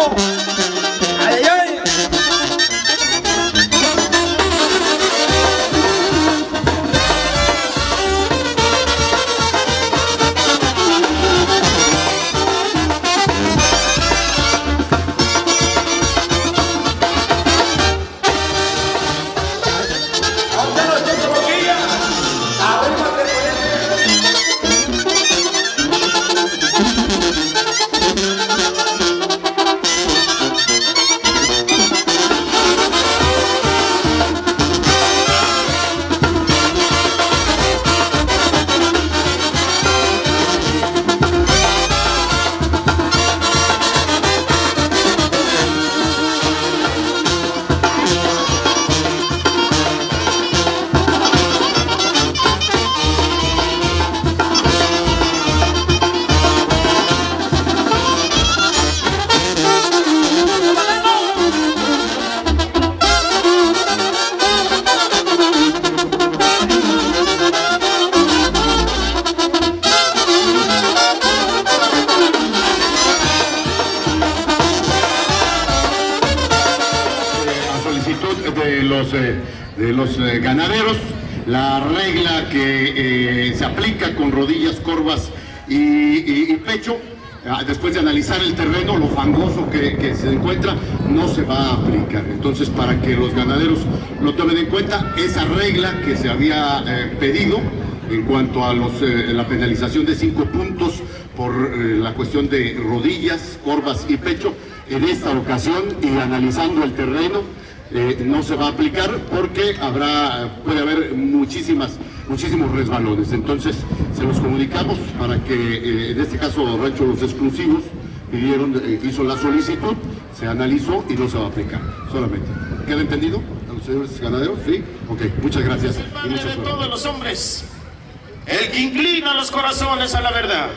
¡Ay, ay, ay! De los ganaderos, la regla que se aplica con rodillas, corvas y pecho, después de analizar el terreno, lo fangoso que se encuentra, no se va a aplicar. Entonces, para que los ganaderos lo tomen en cuenta, esa regla que se había pedido en cuanto a la penalización de 5 puntos por la cuestión de rodillas, corvas y pecho, en esta ocasión, y analizando el terreno, no se va a aplicar porque puede haber muchísimos resbalones. Entonces se los comunicamos para que en este caso Rancho Los Exclusivos hizo la solicitud, se analizó y no se va a aplicar solamente. ¿Queda entendido a los señores ganaderos? ¿Sí? Ok, muchas gracias. El Padre de todos los hombres, el que inclina los corazones a la verdad,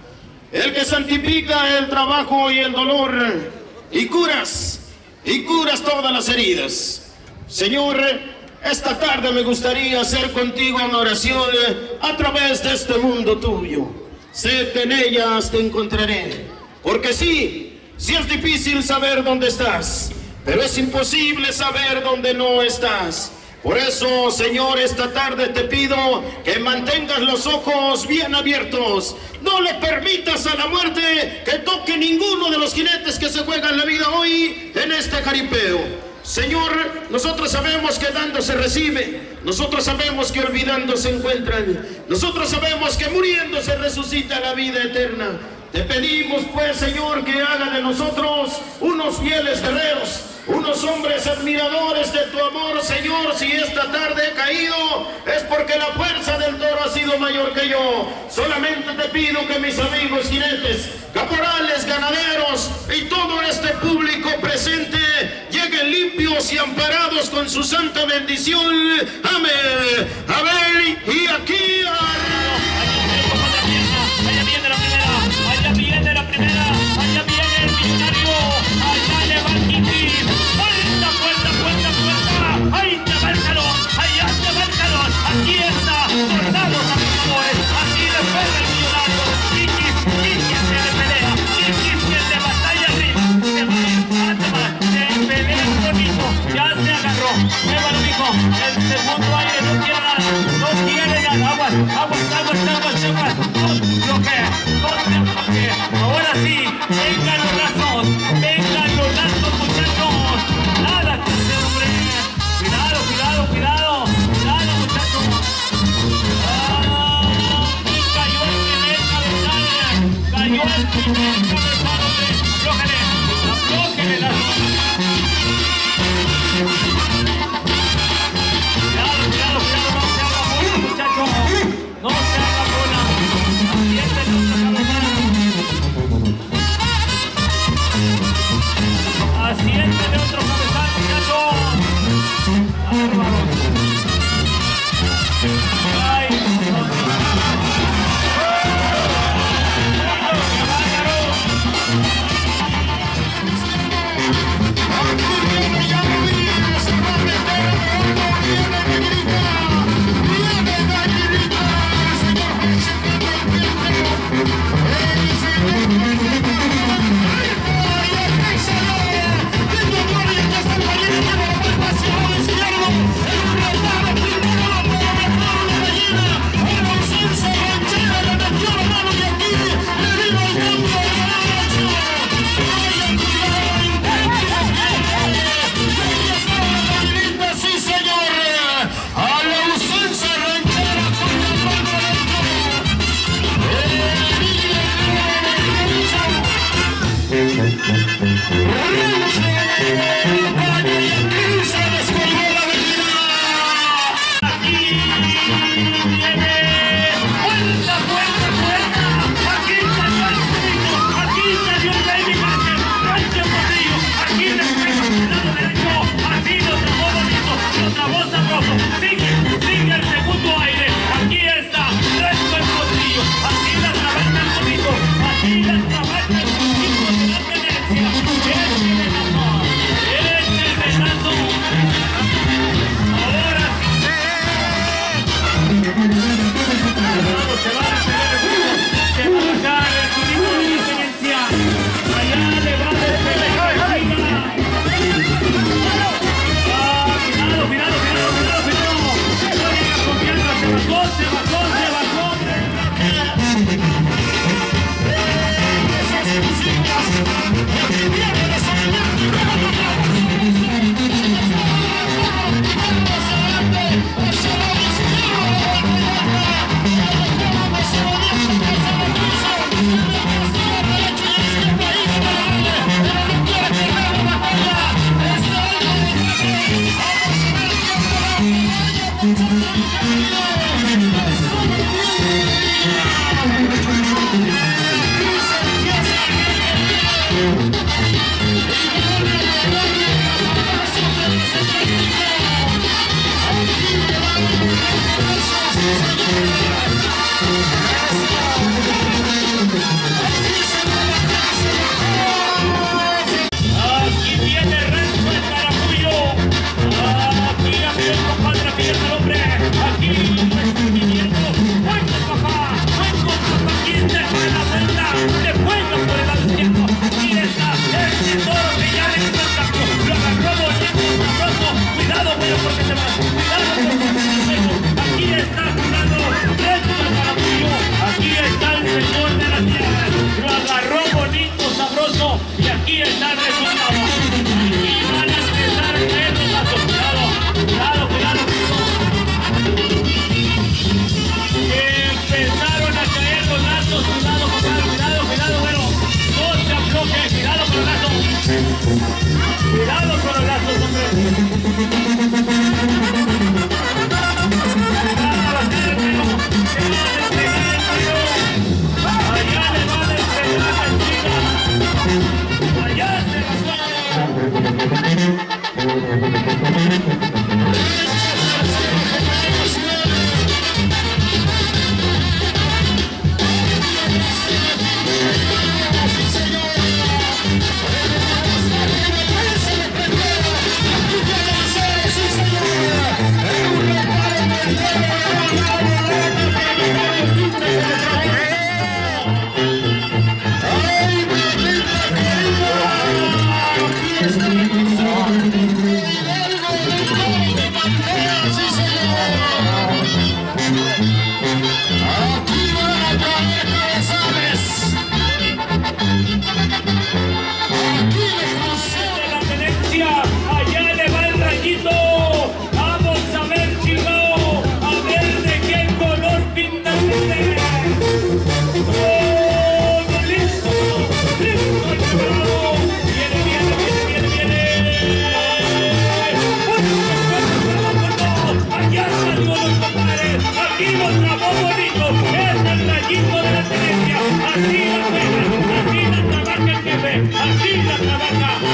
el que santifica el trabajo y el dolor y curas todas las heridas. Señor, esta tarde me gustaría hacer contigo una oración a través de este mundo tuyo. Sé que en ellas te encontraré, porque sí es difícil saber dónde estás, pero es imposible saber dónde no estás. Por eso, Señor, esta tarde te pido que mantengas los ojos bien abiertos. No le permitas a la muerte que toque ninguno de los jinetes que se juegan la vida hoy en este jaripeo. Señor, nosotros sabemos que dando se recibe. Nosotros sabemos que olvidando se encuentran. Nosotros sabemos que muriendo se resucita la vida eterna. Te pedimos, pues, Señor, que haga de nosotros unos fieles guerreros, unos hombres admiradores de tu amor, Señor. Si esta tarde he caído, es porque la fuerza del toro ha sido mayor que yo. Solamente te pido que mis amigos jinetes, caporales, ganaderos y todo este público presente lleguen limpios y amparados con su santa bendición. Amén. Amén. Y aquí allá viene la primera, allá viene la primera, allá viene el millonario, allá le va el Kiki. Puerta, ahí te va el calor, allá te va el calor, aquí está, soldados a mis favores, así le pega el millonario. Kiki es el de pelea, Kiki es el de batalla arriba, se va a ir, se pelea bonito, ya se agarró, llévalo mijo, el segundo aire no quiere nada, aguas, no bloquea, ahora sí, vengan los lazos, muchachos, nada que hacer, hombre, cuidado, muchachos. Y cayó el primer cabezal, hombre, aflójele las Cuidado, no se haga bola, muchachos, no se haga bola, asienten nuestra cabezal. Asiéntele otro cabezal, muchachos. Bárbaros. Ay,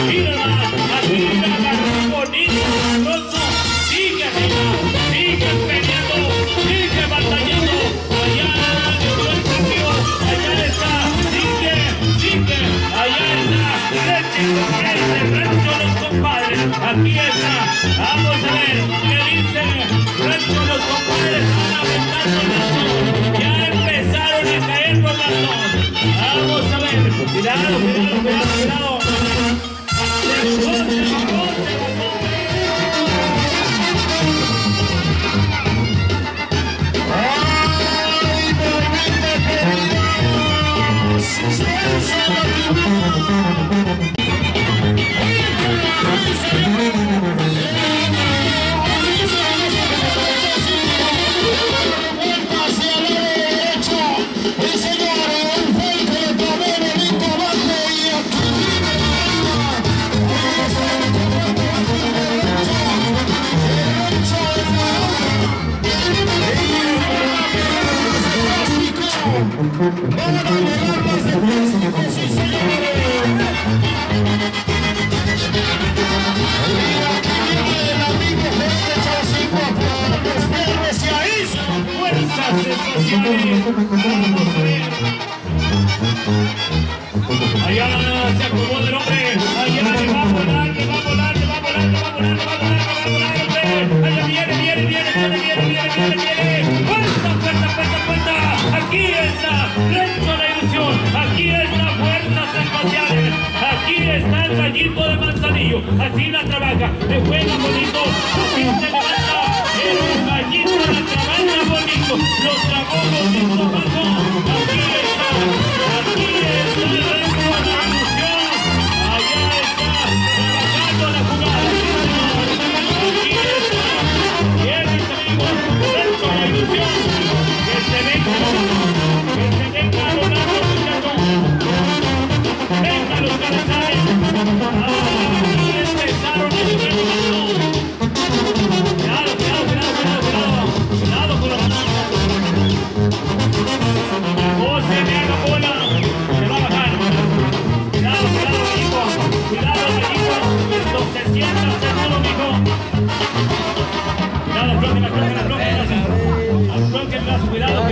Mira más, aquí la bonito, roso, sigue arriba, sigue peleando, sigue batallando. Allá llegó el cambio, allá está, sigue, allá está, leche, rancho los compadres, aquí está. Vamos a ver qué dice rancho los compadres, van aventando el bastón, ya empezaron a caer los bastones. Vamos a ver, cuidado. Se bajó. Allá se acomoda el hombre, allá le va a volar, allá viene, puerta, aquí está, dentro de la ilusión, aquí está Fuerzas Espaciales, aquí está el gallito de Manzanillo, así la trabaja, le juega bonito, así se levanta, el gallito la trabaja bonito, los trabó bonito bajo, aquí está dentro de la ilusión, allá está, trabajando la jugada, aquí está, bien mis amigos, dentro de la ilusión, que se venga a volar los muchachos, venga los cabezales, aquí empezaron a llover los bastones. Cuidado con los bastones. Oh, se me haga bola, se va a bajar. Cuidado, mijo, esto se sienta seguro, mijo. Cuidado, aflóquenlas, cuidado.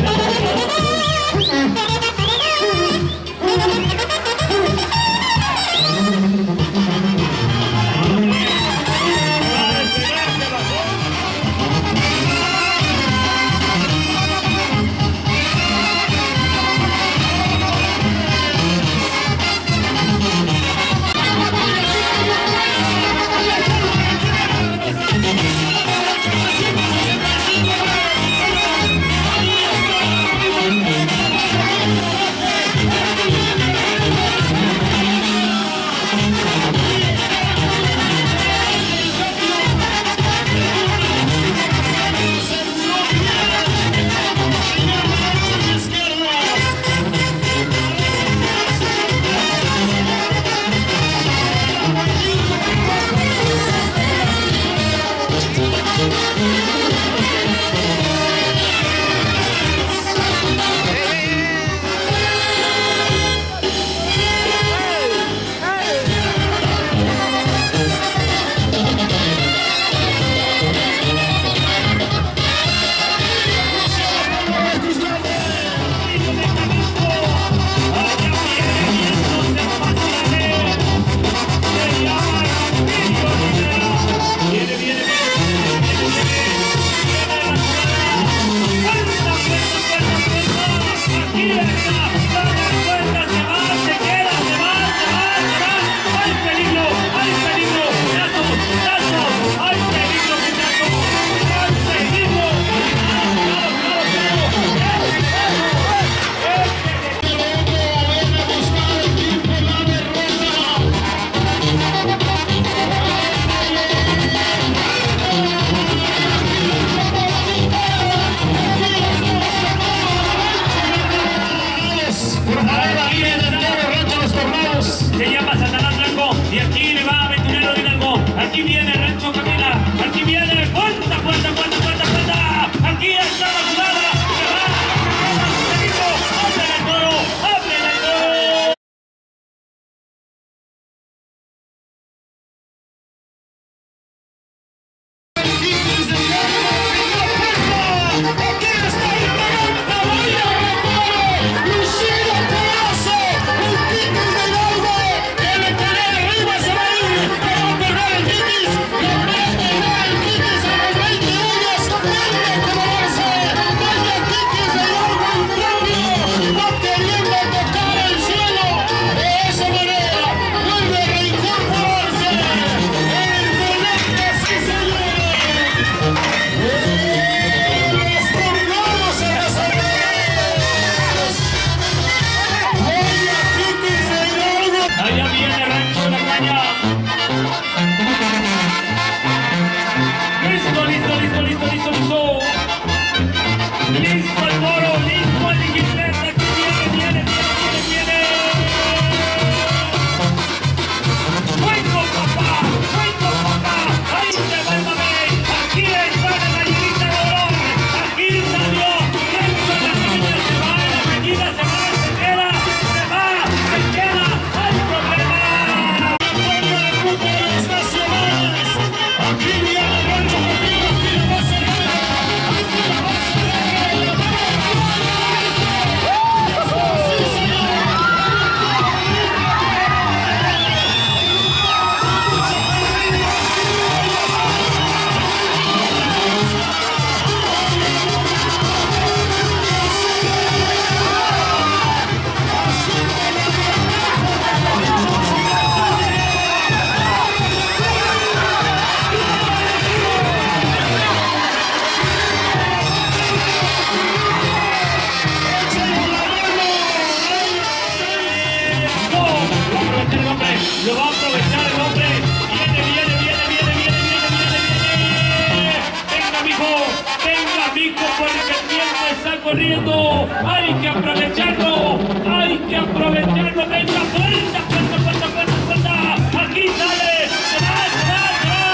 corriendo. Hay que aprovecharlo. Hay que aprovecharlo. Venga, fuerza, fuerza, fuerza, fuerza, fuerza. Aquí sale. Se va, se va, se va.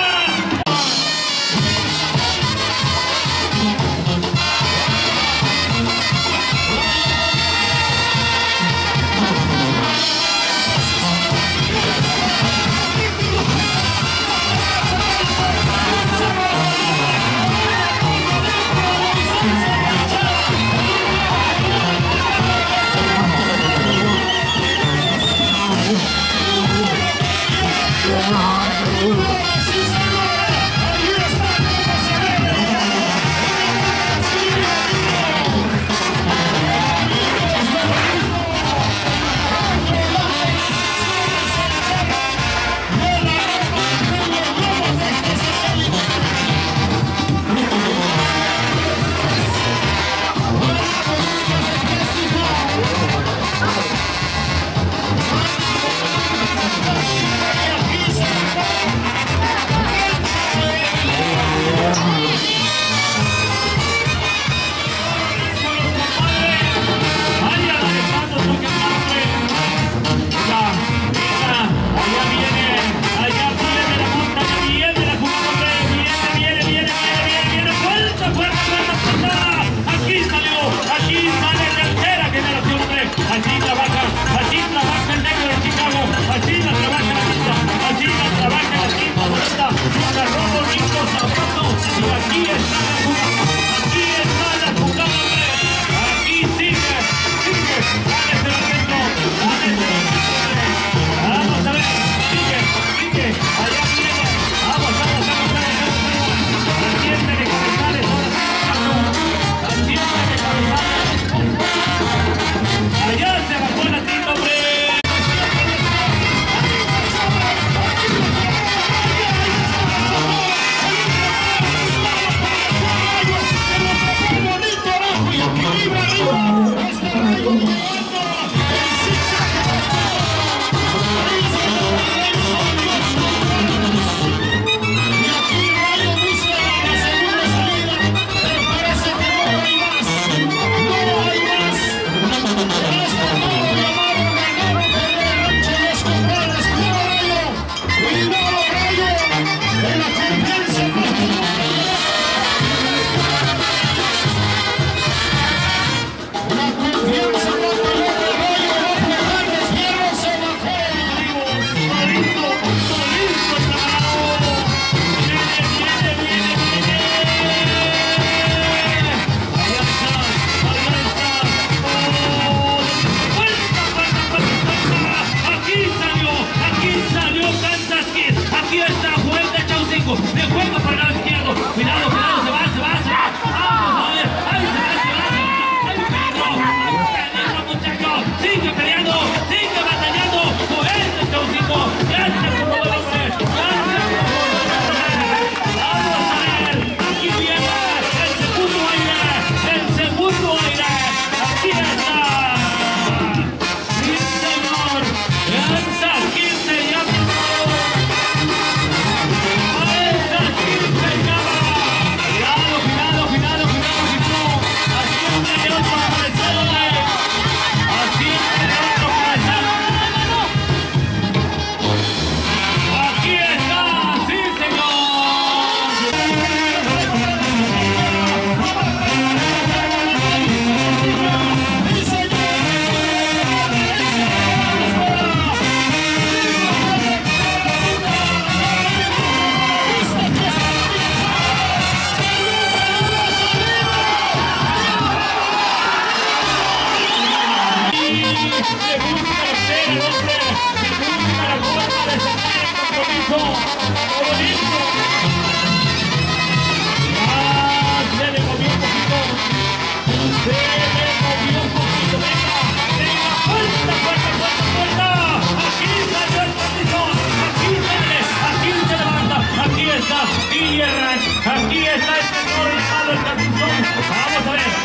Aquí está el señor Rinaldo el Capitón. Vamos a ver,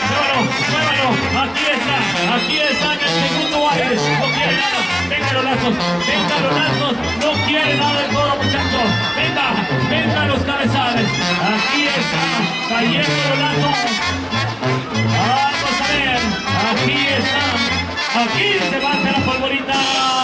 muévalo. Aquí está en el segundo aire. No quiere nada. Venga los lazos. No quiere nada el toro, muchachos. Venga los cabezales. Aquí está cayendo los lazos. Vamos a ver. Aquí se baja la polvorita.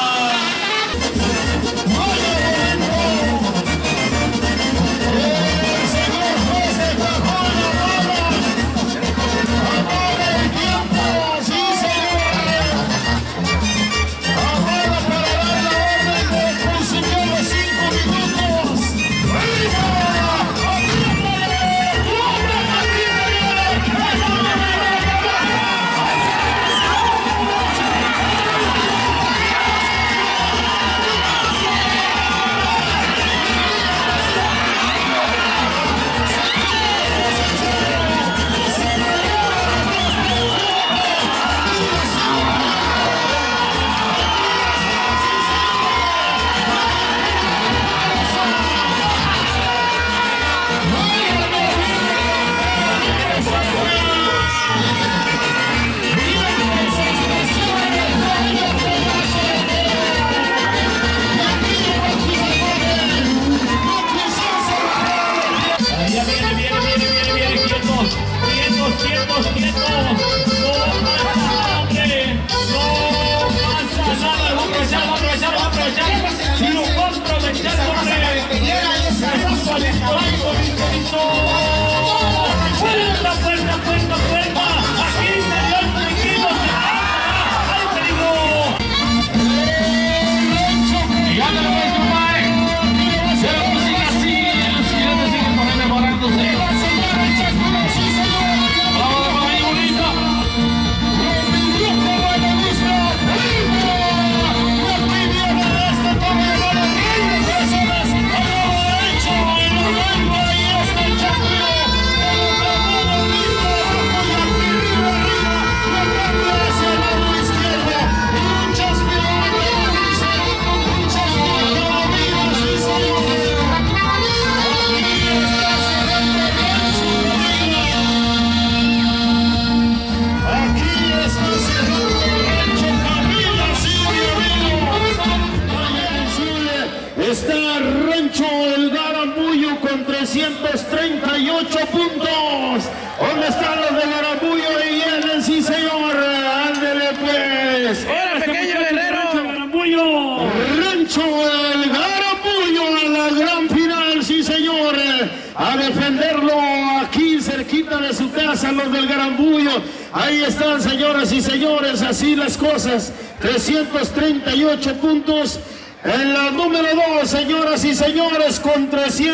Está Rancho El Garambullo con 338 puntos. ¿Dónde están los de Garambullo? Y vienen, sí señor. Ándele pues. ¡Hola, pequeño guerrero! Rancho El Garambullo en la gran final, sí señor. A defenderlo aquí cerquita de su casa, los del Garambullo. Ahí están, señoras y señores, así las cosas. 338 puntos. En la número 2, señoras y señores, con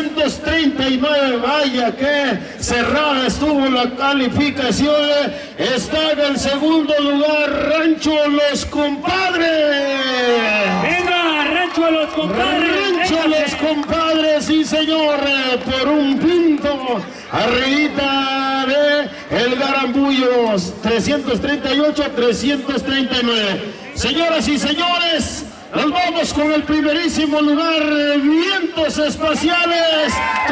339, vaya que cerrada estuvo la calificación. Está en el segundo lugar Rancho Los Compadres. ¡Venga, Rancho Los Compadres! Rancho Los Compadres, sí señor, por un punto arribita de El Garambullo, 338, 339. Señoras y señores, nos vamos con el primerísimo lugar, Vientos Espaciales,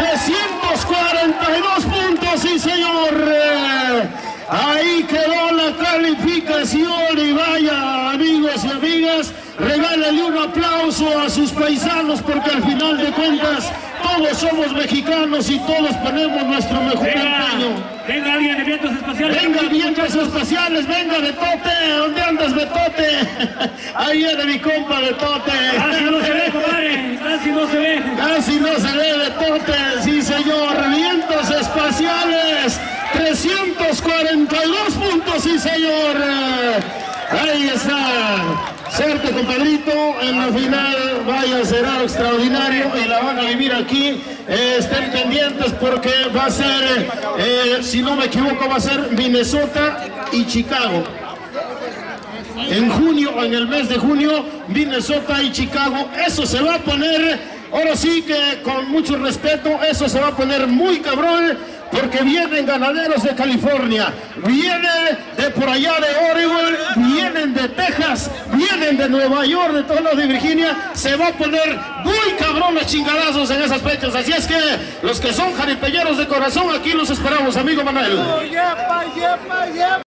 342 puntos, sí señor. Ahí quedó la calificación y vaya, amigos y amigas, regálale un aplauso a sus paisanos porque al final de cuentas todos somos mexicanos y todos ponemos nuestro mejor empeño. Venga alguien de Vientos Espaciales. Venga, Vientos Espaciales, venga Betote, ¿dónde andas Betote? Ahí viene mi compa Betote. Casi no se ve, compadre, casi no se ve. Casi no se ve Betote, sí señor. Vientos Espaciales, 342 puntos, sí señor. Ahí está. Suerte, compadrito, en la final, vaya, será extraordinario y la van a vivir aquí. Estén pendientes porque va a ser, si no me equivoco, va a ser Minnesota y Chicago. En junio, en el mes de junio, Minnesota y Chicago, eso se va a poner, ahora sí que con mucho respeto, eso se va a poner muy cabrón. Porque vienen ganaderos de California, vienen de por allá de Oregon, vienen de Texas, vienen de Nueva York, de todos los de Virginia. Se va a poner muy cabrón los chingadazos en esas fechas. Así es que los que son jaripeñeros de corazón, aquí los esperamos, amigo Manuel.